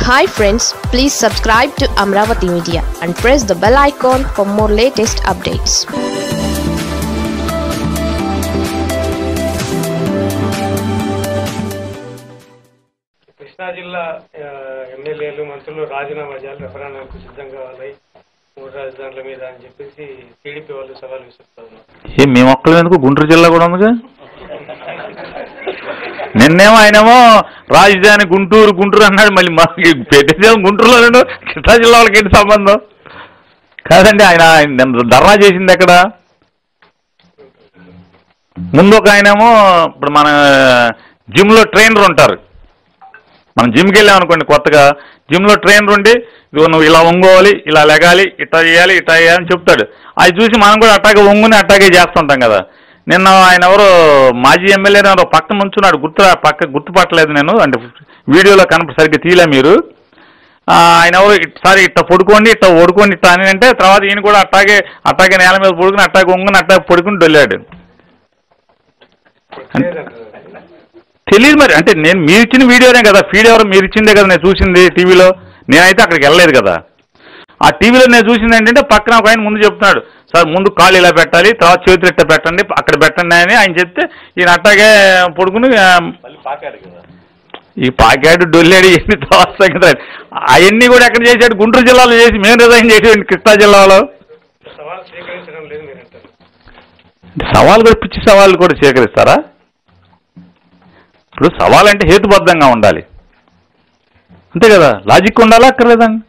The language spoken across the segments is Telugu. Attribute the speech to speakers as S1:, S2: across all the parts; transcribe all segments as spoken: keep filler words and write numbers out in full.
S1: Hi friends, please subscribe to Amravati Media and press the bell icon for more latest updates.
S2: Krishna జిల్లా ఎమ్మెల్యేలు మంత్రులు రాజీనామా చేయాలి, రెఫరెండంకు సిద్ధం కావాలి మూడు రాజధానుల మీద అని చెప్పేసి టీడీపీ వాళ్ళు సవాల్ విసురుతున్నారు.
S3: మేము ఒక్కరు ఎందుకు గుంటూరు జిల్లా కూడా ఉందిగా. నిన్నేమో ఆయనేమో రాజధాని గుంటూరు గుంటూరు అన్నాడు, మళ్ళీ మాకు పెట్టేదే గుంటూరులో కృష్ణా జిల్లా వాళ్ళకి ఏంటి సంబంధం? కాదండి, ఆయన ధర్నా చేసింది ఎక్కడ? ముందు ఒక ఆయనేమో ఇప్పుడు మన జిమ్లో ట్రైనర్ ఉంటారు, మనం జిమ్కి వెళ్ళాం అనుకోండి కొత్తగా, జిమ్లో ట్రైనర్ ఉండి నువ్వు ఇలా వంగోవాలి, ఇలా లెగాలి, ఇట్లా చేయాలి, ఇట్లా చేయాలని చెప్తాడు. అది చూసి మనం కూడా అట్టాగే వంగుని అట్టాగే చేస్తుంటాం కదా. నిన్న ఆయన ఎవరో మాజీ ఎమ్మెల్యే ఎవరో పక్కన ముంచున్నాడు, గుర్తు పక్క గుర్తుపట్టలేదు నేను, అంటే వీడియోలో కనప సరిగ్గా తీయలే మీరు. ఆయన ఎవరు సారి ఇట్లా పడుకోండి, ఇట్లా ఓడుకోండి ఇట్లా అని అంటే తర్వాత ఈయన కూడా అట్టాగే అట్టాగే నేల మీద పడుకుని అట్టాగే వంగుని అట్టాగే పడుకుని వెళ్ళాడు. తెలియదు మరి, అంటే నేను మీరు ఇచ్చిన వీడియోనే కదా, ఫీడ్ ఎవరు మీరు ఇచ్చిందే కదా నేను చూసింది టీవీలో, నేనైతే అక్కడికి వెళ్ళలేదు కదా. ఆ టీవీలో నేను చూసింది ఏంటంటే పక్కన ఒక ఆయన ముందు చెప్తున్నాడు, సార్ ముందు కాళ్ళు ఇలా పెట్టాలి, తర్వాత చేతులు ఇట్లా పెట్టండి, అక్కడ పెట్టండి అని ఆయన చెప్తే ఈయన అట్టాగే పడుకుని ఈ పాకాడు డొల్లాడు ఎన్ని తోస్తాయి కదా. అవన్నీ కూడా ఎక్కడ చేశాడు? గుంటూరు జిల్లాలో చేసి మేము రిజైన్ చేసేవాడి కృష్ణా జిల్లాలో. సవాల్ కూడా పిచ్చి సవాళ్ళు కూడా స్వీకరిస్తారా? ఇప్పుడు సవాల్ అంటే హేతుబద్ధంగా ఉండాలి, అంతే కదా, లాజిక్ ఉండాలా అక్కర్లేదండి.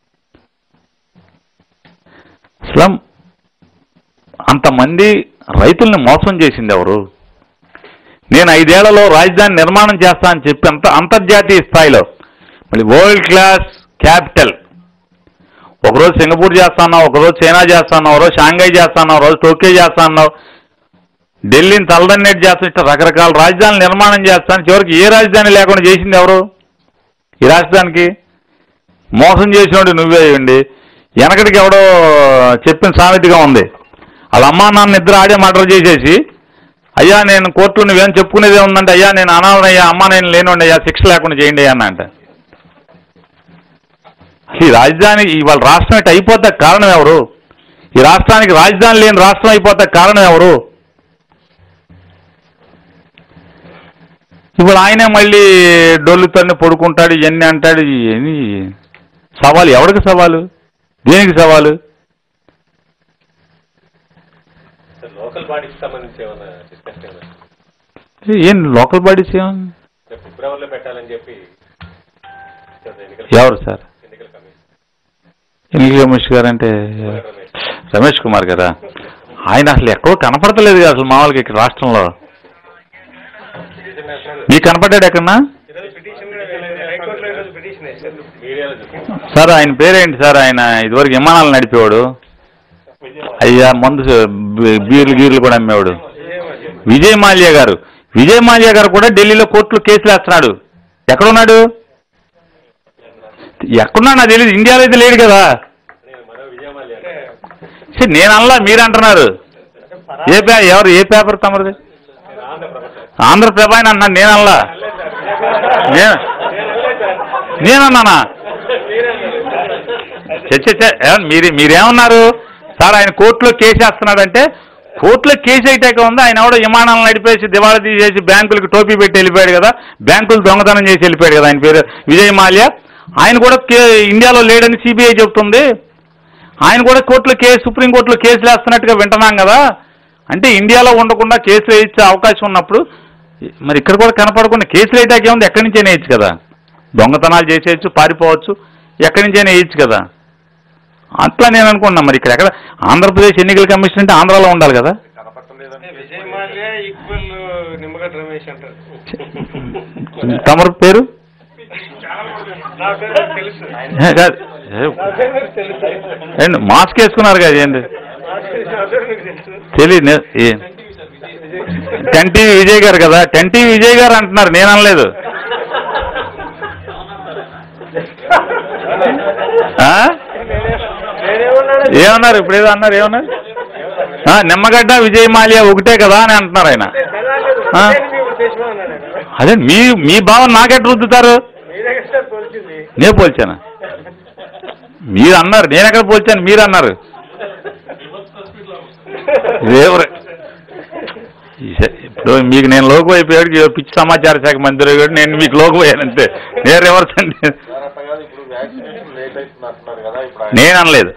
S3: అసలు అంతమంది రైతుల్ని మోసం చేసింది ఎవరు? నేను ఐదేళ్లలో రాజధాని నిర్మాణం చేస్తా అని చెప్పి అంత అంతర్జాతీయ స్థాయిలో మళ్ళీ వరల్డ్ క్లాస్ క్యాపిటల్, ఒకరోజు సింగపూర్ చేస్తాన్నావు, ఒకరోజు చైనా చేస్తాన్నావు, ఒకరోజు షాంఘై చేస్తాన్నావు, ఒకరోజు టోక్యో చేస్తాన్నావు, ఢిల్లీని తలదన్నేటి చేస్తాను, ఇట్లా రకరకాల రాజధానులు నిర్మాణం చేస్తాను. చివరికి ఏ రాజధాని లేకుండా చేసింది ఎవరు ఈ రాష్ట్రానికి? మోసం చేసినోడు నువ్వే అయ్యండి. వెనకటికి ఎవడో చెప్పిన సామెతగా ఉంది, వాళ్ళ అమ్మా నాన్న ఇద్దరు ఆడే మర్డర్ చేసేసి, అయ్యా నేను కోర్టులో నువ్వేం చెప్పుకునేదే ఉందంటే, అయ్యా నేను అనాలనయ్యా, అమ్మా నేను లేనుండి అయ్యా, శిక్ష లేకుండా చేయండి అన్న అంటే. ఈ రాజధాని ఇవాళ రాష్ట్రం ఇటు అయిపోతే కారణం ఎవరు? ఈ రాష్ట్రానికి రాజధాని లేని రాష్ట్రం అయిపోతే కారణం ఎవరు? ఇప్పుడు ఆయనే మళ్ళీ డొల్లుతోనే పడుకుంటాడు, ఇవన్నీ అంటాడు. ఇవన్నీ సవాలు ఎవరికి సవాలు? దేనికి సవాలు? ఏం లోకల్ బాడీస్ ఏమన్నా ఎవరు సార్? ఎన్నికల కమిషన్ గారు అంటే రమేష్ కుమార్ గారా? ఆయన అసలు ఎక్కడో కనపడతలేదు అసలు మామూలుగా ఇక్కడ రాష్ట్రంలో. మీకు కనపడ్డాడు ఎక్కడన్నా సార్? ఆయన పేరేంటి సార్? ఆయన ఇదివరకు విమానాలు నడిపేవాడు, అయ్యా మందు బీర్లు గీర్లు కూడా అమ్మేవాడు, విజయ్ మాల్యా గారు. విజయ్ మాల్యా గారు కూడా ఢిల్లీలో కోర్టులో కేసులు వేస్తున్నాడు. ఎక్కడున్నాడు? ఎక్కడున్నా నాకు తెలియదు, ఇండియాలో అయితే లేడు కదా. నేను అల్లా మీరు అంటున్నారు. ఏ పే ఎవరు ఏ పేపర్ తమరిది? ఆంధ్రప్రభ అని అన్నాను, నేను అల్లా. నేను నేనన్నానా? మీరు మీరేమన్నారు సార్? ఆయన కోర్టులో కేసు వేస్తున్నాడంటే, కోర్టులో కేసు అయితే ఉంది. ఆయన ఎవడో విమానాలను నడిపేసి దివాళా తీసేసి బ్యాంకులకు టోపీ పెట్టి వెళ్ళిపోయాడు కదా, బ్యాంకులు దొంగతనం చేసి వెళ్ళిపోయాడు కదా. ఆయన పేరు విజయ్ మాల్యా. ఆయన కూడా ఇండియాలో లేడని సిబిఐ చెప్తుంది. ఆయన కూడా కోర్టులో కేసు సుప్రీంకోర్టులో కేసులు వేస్తున్నట్టుగా వింటున్నాం కదా. అంటే ఇండియాలో ఉండకుండా కేసులు వేయించే అవకాశం ఉన్నప్పుడు మరి ఇక్కడ కూడా కనపడకుండా కేసులు అయితే ఉంది, ఎక్కడి నుంచైనా వేయచ్చు కదా. దొంగతనాలు చేసేయచ్చు, పారిపోవచ్చు, ఎక్కడి నుంచైనా వేయచ్చు కదా. అట్లా నేను అనుకున్నా. మరి ఇక్కడ ఎక్కడ ఆంధ్రప్రదేశ్ ఎన్నికల కమిషన్ అంటే ఆంధ్రాలో ఉండాలి కదా. తమరు పేరు మాస్క్ వేసుకున్నారు కదా, ఏంటి తెలియదు. టెన్ టీవీ విజయ్ గారు కదా, టెన్ టీవీ విజయ్ గారు అంటున్నారు, నేను అనలేదు. ఏమన్నారు ఇప్పుడు? ఏదో అన్నారు, ఏమన్నారు? నిమ్మగడ్డ విజయ్ మాల్యా ఒకటే కదా అని అంటున్నారు ఆయన. అదే మీ మీ భావం నాకెట్ రుద్దుతారు? నేను పోల్చాను, మీరు అన్నారు. నేను ఎక్కడ పోల్చాను, మీరు అన్నారు. ఇప్పుడు మీకు నేను లోకు అయిపోయాడు, పిచ్చి సమాచార శాఖ మంత్రి కూడా నేను మీకు లోకు పోయానంతే. నేను రివర్స్ అండి, నేను అనలేదు.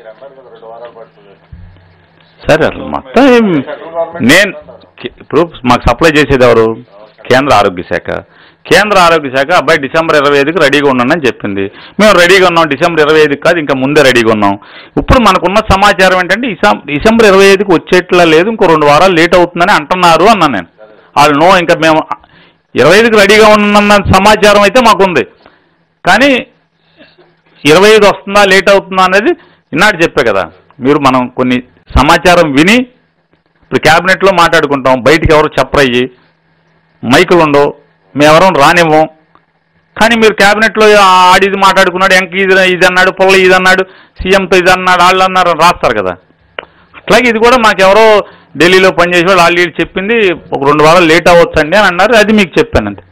S3: సరే అసలు మొత్తం నేను ఇప్పుడు మాకు సప్లై చేసేది ఎవరు? కేంద్ర ఆరోగ్య శాఖ. కేంద్ర ఆరోగ్య శాఖ అబ్బాయి డిసెంబర్ ఇరవై ఐదుకి రెడీగా ఉన్నానని చెప్పింది. మేము రెడీగా ఉన్నాం, డిసెంబర్ ఇరవై ఐదుకి కాదు ఇంకా ముందే రెడీగా ఉన్నాం. ఇప్పుడు మనకున్న సమాచారం ఏంటంటే డిసెంబర్ ఇరవై ఐదుకి వచ్చేట్లా లేదు, ఇంకో రెండు వారాలు లేట్ అవుతుందని అంటున్నారు అన్నా నేను. వాళ్ళు నో, ఇంకా మేము ఇరవై ఐదుకి రెడీగా ఉన్న సమాచారం అయితే మాకుంది, కానీ ఇరవై ఐదు వస్తుందా లేట్ అవుతుందా అనేది ఇన్నాడు చెప్పే కదా. మీరు మనం కొన్ని సమాచారం విని ఇప్పుడు క్యాబినెట్లో మాట్లాడుకుంటాం, బయటికి ఎవరు చెప్పరయ్యి, మైకులు ఉండవు, మేమెవరం రానివ్వం. కానీ మీరు క్యాబినెట్లో ఆడిది మాట్లాడుకున్నాడు, ఎంక ఇది ఇది అన్నాడు, పొల్ల ఇది అన్నాడు, సీఎంతో ఇది అన్నాడు, వాళ్ళు అన్నారు రాస్తారు కదా. అట్లాగే ఇది కూడా మాకెవరో ఢిల్లీలో పనిచేసే వాళ్ళు వాళ్ళు చెప్పింది ఒక రెండు వారాలు లేట్ అవ్వచ్చండి అని అన్నారు, అది మీకు చెప్పాను అంతే.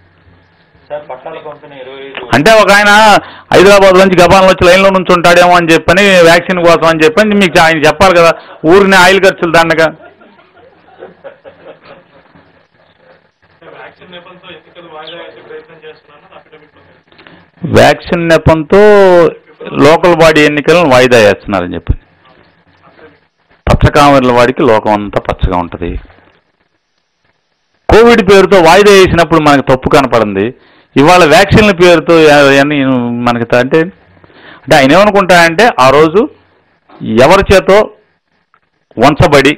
S3: అంటే ఒక ఆయన హైదరాబాద్ నుంచి గబాన్ వచ్చి లైన్లో నుంచి ఉంటాడేమో అని చెప్పని వ్యాక్సిన్ కోసం అని చెప్పని మీకు ఆయన చెప్పాలి కదా, ఊరిని ఆయిల్ ఖర్చులు దండగా. వ్యాక్సిన్ నెపంతో లోకల్ బాడీ ఎన్నికలను వాయిదా వేస్తున్నారని చెప్పి. పచ్చకామెర్ల వాడికి లోకం అంతా పచ్చగా ఉంటుంది. కోవిడ్ పేరుతో వాయిదా వేసినప్పుడు మనకు తప్పు కనపడింది, ఇవాళ వ్యాక్సిన్ల పేరుతో అని మనకి అంటే అంటే ఆయన ఏమనుకుంటాయంటే ఆ రోజు ఎవరి చేతో వంచబడి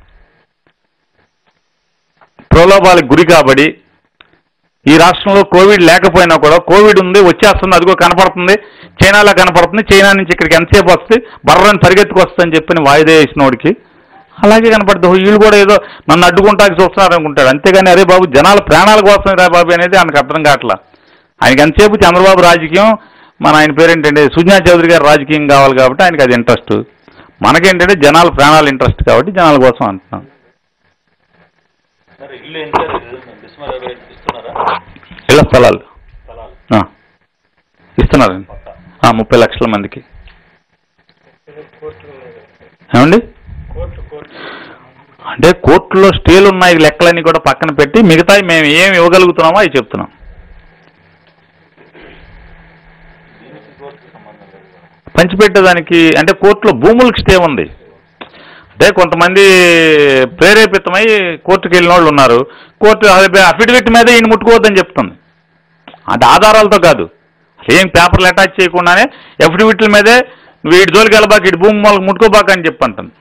S3: ప్రలోభాలకు గురి కాబడి ఈ రాష్ట్రంలో కోవిడ్ లేకపోయినా కూడా కోవిడ్ ఉంది వచ్చేస్తుంది, అదిగో కనపడుతుంది, చైనాలో కనపడుతుంది, చైనా నుంచి ఇక్కడికి ఎంతసేపు వస్తుంది, బర్రని పరిగెత్తుకు వస్తుందని చెప్పని వాయిదా వేసిన వాడికి అలాగే కనపడుతుంది. వీళ్ళు కూడా ఏదో నన్ను అడ్డుకుంటాకి చూస్తున్నారు అనుకుంటాడు, అంతేగాని అరే బాబు జనాల ప్రాణాల కోసం రా బాబు అనేది ఆయనకు అర్థం కావట్లా. ఆయనకి ఎంతసేపు చంద్రబాబు రాజకీయం, మన ఆయన పేరేంటంటే సుజనా చౌదరి గారు రాజకీయం కావాలి కాబట్టి ఆయనకి అది ఇంట్రెస్ట్. మనకేంటంటే జనాల ప్రాణాలు ఇంట్రెస్ట్ కాబట్టి జనాల కోసం అంటున్నాం. ఇళ్ల స్థలాలు ఇస్తున్నారండి ముప్పై లక్షల మందికి. ఏమండి అంటే కోర్టులో స్టేలు ఉన్నాయి, లెక్కలన్నీ కూడా పక్కన పెట్టి మిగతాయి మేము ఏమి ఇవ్వగలుగుతున్నామో అవి చెప్తున్నాం. పంచిపెట్టేదానికి అంటే కోర్టులో భూములకు స్టే ఉంది. అంటే కొంతమంది ప్రేరేపితమై కోర్టుకు వెళ్ళిన వాళ్ళు ఉన్నారు, కోర్టు అఫిడవిట్ మీద ఈయన ముట్టుకోవద్దని చెప్తుంది. అది ఆధారాలతో కాదు, ఏం పేపర్లు అటాచ్ చేయకుండానే అఫిడవిట్ల మీదే నువ్వు వీడి జోలికి వెళ్ళబాక ఇటు భూమి వాళ్ళకి ముట్టుకోబాక అని చెప్పంటుంది.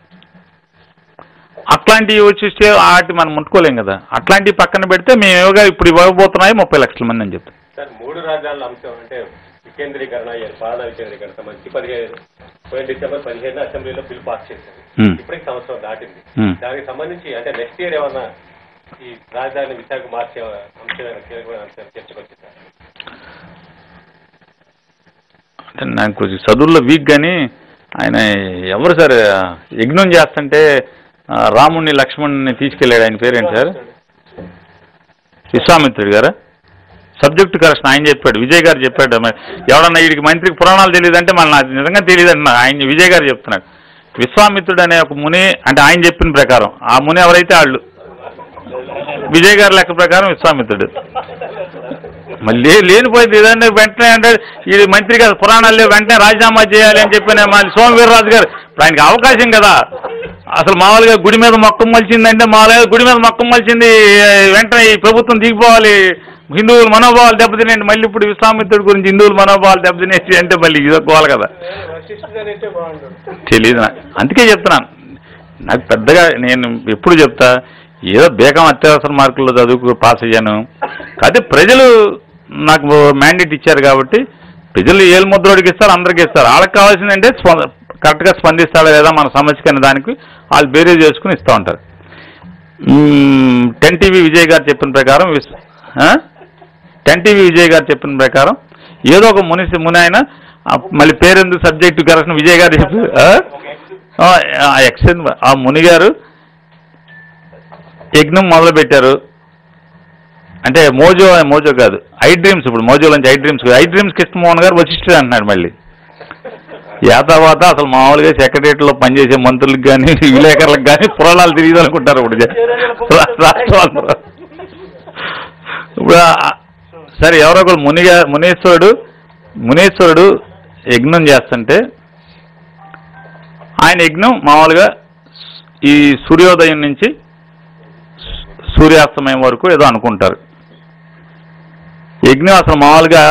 S3: అట్లాంటివి వచ్చేస్తే వాటి మనం ముట్టుకోలేం కదా. అట్లాంటివి పక్కన పెడితే మేము ఇవ్వగా ఇప్పుడు ఇవ్వబోతున్నాయి ముప్పై లక్షల మంది అని చెప్తాం.
S4: సార్ మూడు రాజ్యాల అంశం అంటే వికేంద్రీకరణ, పాలనా వికేంద్రీకరణ సంబంధించి పదిహేను పోయిన డిసెంబర్ పదిహేను అసెంబ్లీలో బిల్ పాస్ చేశారు. ఇప్పటికి సంవత్సరం దాటింది. దానికి సంబంధించి అంటే నెక్స్ట్ ఇయర్ ఏమన్నా ఈ రాజధాని విశాఖ మార్చే అంశం కీలకమైన అంశాలు చర్చకు వచ్చింది.
S3: అంటే నాకు కొంచెం చదువుల్లో వీక్ కానీ ఆయన ఎవరు సార్ యజ్ఞం చేస్తుంటే రాముణ్ణి లక్ష్మణ్ని తీసుకెళ్ళాడు, ఆయన పేరేంటి సార్? విశ్వామిత్రుడు గారా? సబ్జెక్ట్ కరెక్షన్ ఆయన చెప్పాడు, విజయ్ గారు చెప్పాడు. ఎవడన్నా వీడికి మంత్రికి పురాణాలు తెలియదంటే మళ్ళీ నాకు నిజంగా తెలియదు అంటున్నా. ఆయన విజయ్ గారు చెప్తున్నాడు. విశ్వామిత్రుడు అనే ఒక ముని అంటే ఆయన చెప్పిన ప్రకారం, ఆ ముని ఎవరైతే వాళ్ళు విజయ్ గారి లెక్క ప్రకారం విశ్వామిత్రుడు. మళ్ళీ లేనిపోయింది ఏదంటే వెంటనే అంటే ఇది మంత్రి గారు పురాణాలు వెంటనే రాజీనామా చేయాలి అని చెప్పిన మళ్ళీ సోమ వీర్రాజు గారు ఇప్పుడు ఆయనకి అవకాశం కదా. అసలు మామూలుగా గుడి మీద మొక్కం మలిచిందంటే మామూలుగా గుడి మీద మొక్కం మలిచింది వెంటనే ఈ ప్రభుత్వం దిగిపోవాలి, హిందువుల మనోభావాలు దెబ్బతినేయండి. మళ్ళీ ఇప్పుడు విశ్వామిత్రుడి గురించి హిందువుల మనోభావాలు దెబ్బతినేసి అంటే మళ్ళీ ఇదొక్కవాలి కదా. తెలీదు, అందుకే చెప్తున్నాను. నాకు పెద్దగా నేను ఎప్పుడు చెప్తా ఏదో బేగం అత్యవసర మార్కుల్లో చదువుకు పాస్ అయ్యాను. కాకపోతే ప్రజలు నాకు మ్యాండేట్ ఇచ్చారు కాబట్టి ప్రజలు ఏలు ముద్రోడికి ఇస్తారు, అందరికీ ఇస్తారు. వాళ్ళకి కావాల్సిందంటే కరెక్ట్గా స్పందిస్తాడా లేదా మన సమస్యకి అనే దానికి వాళ్ళు బేరీ చేసుకుని ఇస్తూ ఉంటారు. టెన్ టీవీ విజయ్ గారు చెప్పిన ప్రకారం టెన్ టీవీ విజయ్ గారు చెప్పిన ప్రకారం ఏదో ఒక ముని ముని ఆయన మళ్ళీ పేరెందుకు సబ్జెక్టు కరెక్షన్ విజయ్ గారు చెప్పి ఎక్స్ ఆ ముని గారు యజ్ఞం మొదలుపెట్టారు. అంటే మోజో మోజో కాదు ఐ డ్రీమ్స్, ఇప్పుడు మోజో నుంచి I dreams I dreams Krishnamohan గారు వశిష్ఠుడు అంటున్నాడు మళ్ళీ. ఆ తర్వాత అసలు మామూలుగా సెక్రటరియట్లో పనిచేసే మంత్రులకు కానీ విలేకరులకు కానీ పురాణాలు తెలియదు అనుకుంటారు ఇప్పుడు రాష్ట్రం. ఇప్పుడు సరే ఎవరో ఒకరు మునిగా మునీశ్వరుడు మునీశ్వరుడు యజ్ఞం చేస్తుంటే ఆయన యజ్ఞం మామూలుగా ఈ సూర్యోదయం నుంచి సూర్యాస్తమయం వరకు ఏదో అనుకుంటారు. యజ్ఞం అసలు మామూలుగా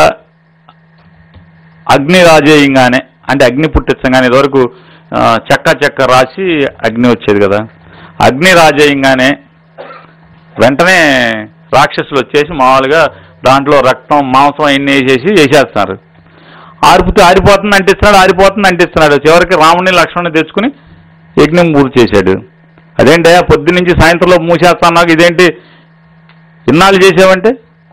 S3: అగ్ని రాజేయంగానే, అంటే అగ్ని పుట్టించగానే ఇదివరకు చెక్క చెక్క రాసి అగ్ని వచ్చేది కదా, అగ్ని రాజేయంగానే వెంటనే రాక్షసులు వచ్చేసి మామూలుగా దాంట్లో రక్తం మాంసం అన్నీ వేసేసి వేసేస్తున్నారు. ఆరిపోతే ఆరిపోతుంది అంటిస్తున్నాడు, ఆరిపోతుంది అంటిస్తున్నాడు. చివరికి రాముని లక్ష్మణ్ని తెచ్చుకుని యజ్ఞం పూర్తి చేశాడు. అదేంటే పొద్దు నుంచి సాయంత్రంలో మూసేస్తున్నావు, ఇదేంటి ఇన్నాళ్ళు చేసావంటే?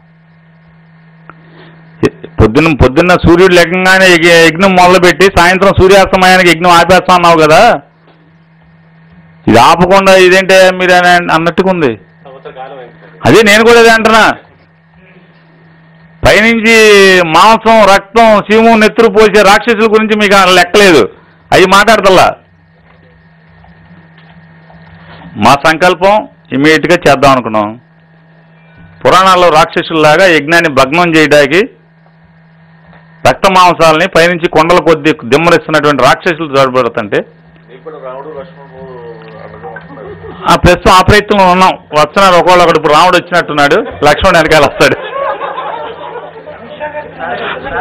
S3: పొద్దున్న పొద్దున్న సూర్యుడు లెక్కగానే యజ్ఞం మొదలుపెట్టి సాయంత్రం సూర్యాస్తమయానికి యజ్ఞం ఆపేస్తా అన్నావు కదా, ఇది ఆపకుండా ఇదేంటే మీరు అన్నట్టుగా ఉంది. అదే నేను కూడా అదే అంటున్నా. పైనుంచి మాంసం రక్తం శివము నెత్తురు పోసే రాక్షసుల గురించి మీకు లెక్కలేదు, అవి మాట్లాడతల్లా. మా సంకల్పం ఇమీడియట్గా చేద్దాం అనుకున్నాం. పురాణాల్లో రాక్షసుల్లాగా యజ్ఞాన్ని భగ్నం చేయడానికి రక్త మాంసాలని పైనుంచి కొండల కొద్ది దిమ్మరిస్తున్నటువంటి రాక్షసులు తోడ్పడుతుంటే ఆ ప్రస్తుతం ఆ ప్రయత్నంలో ఉన్నాం. వస్తున్నారు ఒకళ్ళు ఒకడు. ఇప్పుడు రాముడు వచ్చినట్టున్నాడు, లక్ష్మణుడు వెనకాల వస్తాడు.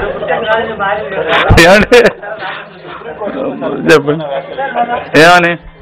S3: ఏమండి చెప్పండి ఏమని?